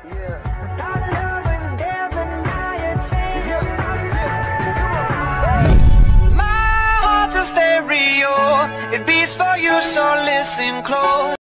My heart's a stereo, it beats for you, so listen close.